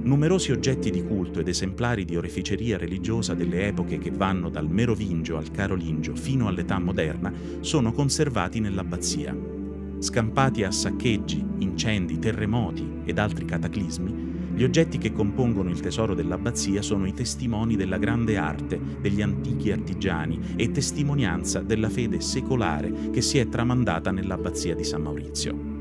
Numerosi oggetti di culto ed esemplari di oreficeria religiosa delle epoche che vanno dal Merovingio al Carolingio fino all'età moderna sono conservati nell'abbazia. Scampati a saccheggi, incendi, terremoti ed altri cataclismi, gli oggetti che compongono il tesoro dell'abbazia sono i testimoni della grande arte degli antichi artigiani e testimonianza della fede secolare che si è tramandata nell'abbazia di San Maurizio.